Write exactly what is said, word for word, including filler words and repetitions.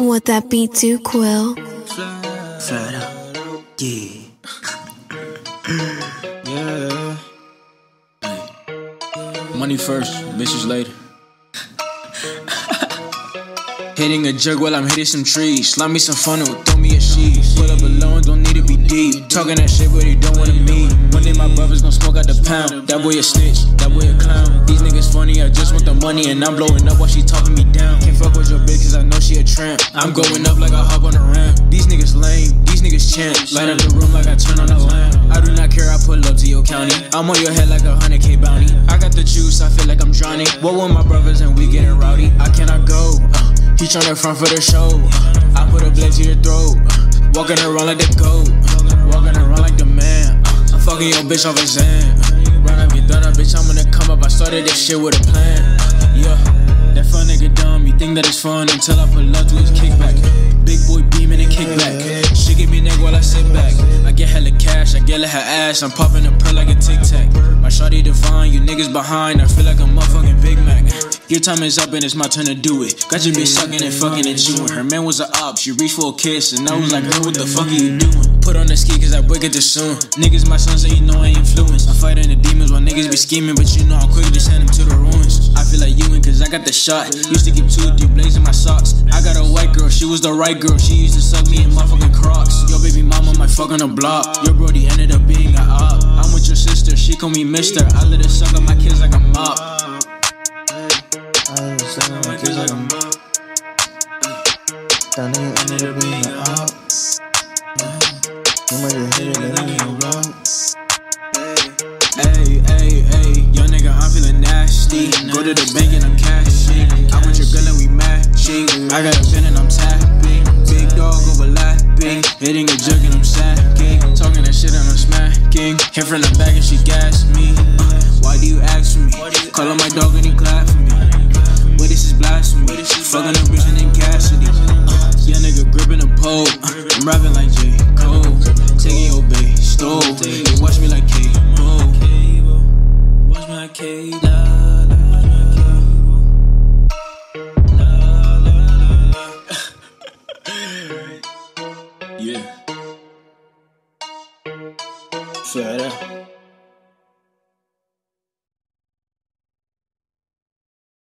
want that beat too, Quill? Flat out, yeah. Yeah. Money first, bitches later. Hitting a jug while I'm hitting some trees. Slime me some funnel, throw me a sheet. Pull up alone, don't need to be deep. Talking that shit, but he don't wanna meet. One day my brothers gon' smoke out the pound. That boy a snitch, that boy a clown. These niggas funny, I just want the money, and I'm blowing up while she talking me down. Can't fuck with your bitch cause I know she a tramp. I'm going up like I hop on a ramp. These niggas lame, these niggas champs. Light up the room like I turn on the lamp. I do not care, I pull up to your county. I'm on your head like a hundred K bounty. I got the juice, I feel like I'm drowning. What with my brothers and we getting rowdy? I cannot go. Uh, He tryna front for the show. uh, I put a blade to your throat. uh, Walking around like the goat. uh, Walking around like the man. uh, I'm fucking your bitch off a Zan. uh, Run up, you done up, bitch, I'm gonna come up. I started this shit with a plan. uh, Yeah, that fun nigga dumb. You think that it's fun until I pull up to his kickback. Big boy beaming and kickback. She give me neck while I sit back. I get hella cash, I get her ass. I'm popping a pill like a Tic Tac. My shawty divine, you niggas behind. I feel like a motherfucking Big Mac. Your time is up and it's my turn to do it. Got your bitch sucking and fucking and chewing. Her man was a op, she reached for a kiss, and I was like, girl, what the fuck are you doing? Put on the ski cause I break it too soon. Niggas my son, so you know I influence. I'm fighting the demons while niggas be scheming, but you know I'm quick to send them to the ruins. I feel like you in cause I got the shot. Used to keep two or three blades in my socks. I got a white girl, she was the right girl. She used to suck me in motherfucking Crocs. Your baby mama might fuck on the block. Your brody ended up being a op. I'm with your sister, she call me mister. I let her suck on my kids like a mop. I was sucking my kids like a mop. That nigga ended up being an op. You might just hit it, that ain't no block. Hey, hey, hey, young nigga, I'm feeling nasty. Go to the bank and I'm cashing. I'm with your girl and we matching. I got a pen and I'm tapping. Big dog overlapping. Hitting a jug and I'm sacking. Talking that shit and I'm smacking. Hit from the back and she gassed me. Uh, why do you ask for me? Call on my dog and he clap for me. Boy, this is blasphemy. Fucking a bitch named Cassidy. Uh, young nigga gripping a pole. Uh, I'm rapping like J. Cole. Taking your bae, stole. You watch me like K. Watch me like K. La, la, la, la, la, la. Yeah. Flat out.